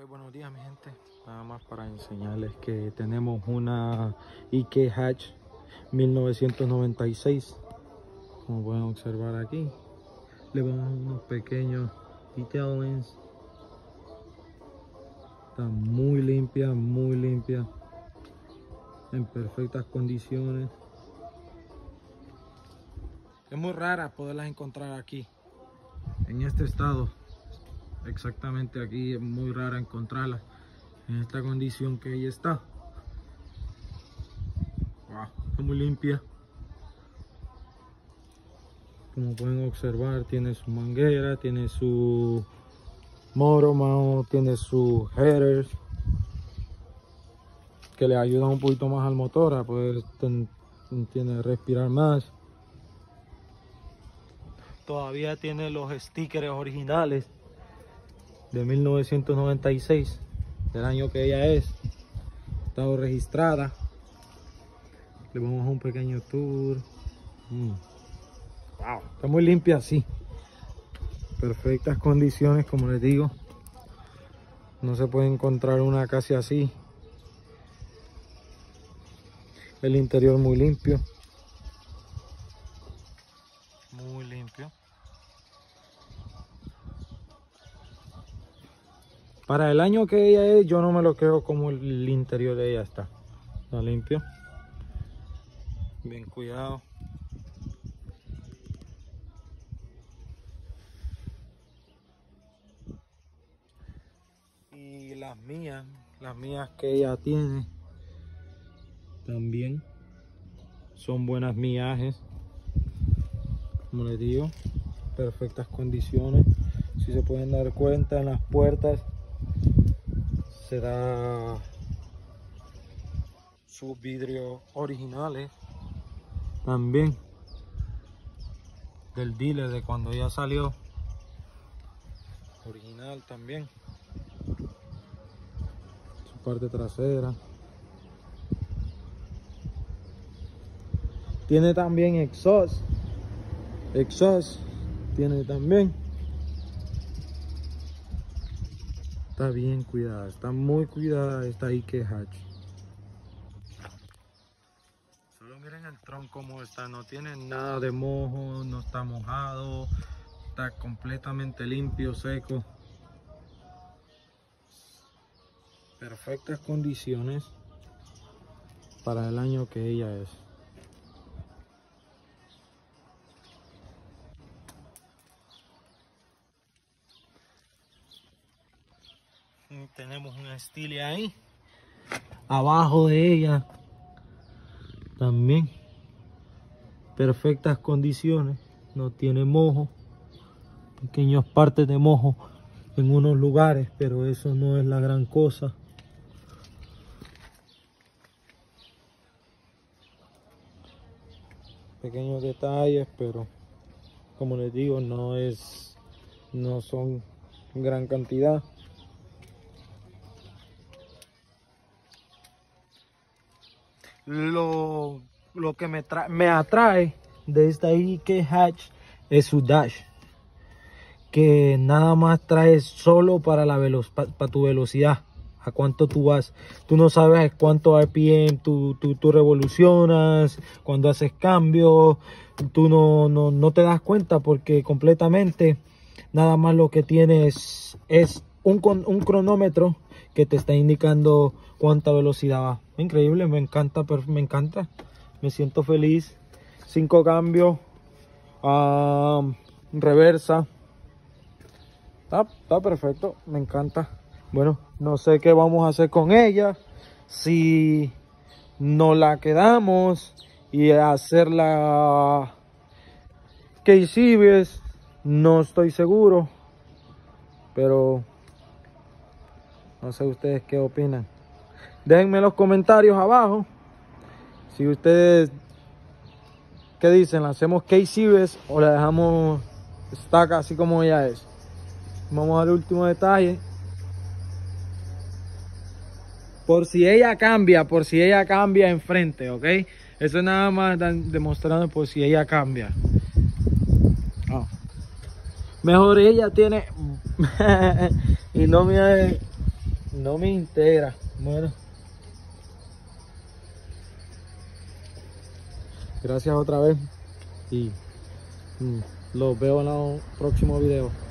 Buenos días mi gente, nada más para enseñarles que tenemos una IK Hatch 1996, como pueden observar aquí. Le vamos unos pequeños detailings. Está muy limpia, en perfectas condiciones. Es muy rara poderlas encontrar aquí en este estado. Exactamente, aquí es muy rara encontrarla en esta condición que ella está. Wow, está muy limpia. Como pueden observar, tiene su manguera, tiene su motor mount, tiene su headers que le ayudan un poquito más al motor a poder respirar más. Todavía tiene los stickers originales de 1996, del año que ella es. Estado registrada. Le vamos a un pequeño tour. Wow, está muy limpia así. Perfectas condiciones, como les digo. No se puede encontrar una casi así. El interior muy limpio. Muy limpio. Para el año que ella es, yo no me lo creo como el interior de ella está. Está limpio. Bien cuidado. Y las mías que ella tiene, también son buenas millajes. Como les digo, perfectas condiciones. Si se pueden dar cuenta, en las puertas será sus vidrios originales también del dealer de cuando ya salió, original también. Su parte trasera tiene también exhaust tiene también. Está bien cuidada, está muy cuidada esta IK Hatch. Solo miren el tronco como está, no tiene nada de mojo, no está mojado, está completamente limpio, seco. Perfectas condiciones para el año que ella es. Tenemos un Stile ahí abajo de ella también, perfectas condiciones, no tiene mojo, pequeñas partes de mojo en unos lugares, pero eso no es la gran cosa. Pequeños detalles, pero como les digo, no son gran cantidad. Lo que me atrae de esta IK Hatch es su dash, que nada más trae solo para tu velocidad, a cuánto tú vas. Tú no sabes cuánto RPM tú revolucionas cuando haces cambios. Tú no te das cuenta, porque completamente nada más lo que tienes es un cronómetro que te está indicando cuánta velocidad va. Increíble, me encanta, me siento feliz. 5 cambios, reversa, está perfecto, me encanta. Bueno, no sé qué vamos a hacer con ella, si nos la quedamos y hacerla KCBS, no estoy seguro, pero no sé ustedes qué opinan. Déjenme en los comentarios abajo si ustedes qué dicen, ¿la hacemos KCBS o la dejamos stock así como ella es? Vamos al último detalle. Por si ella cambia enfrente, ¿ok? Eso es nada más demostrando por si ella cambia. Mejor ella tiene y no me No me integra. Bueno. Gracias otra vez. Y los veo en el próximo video.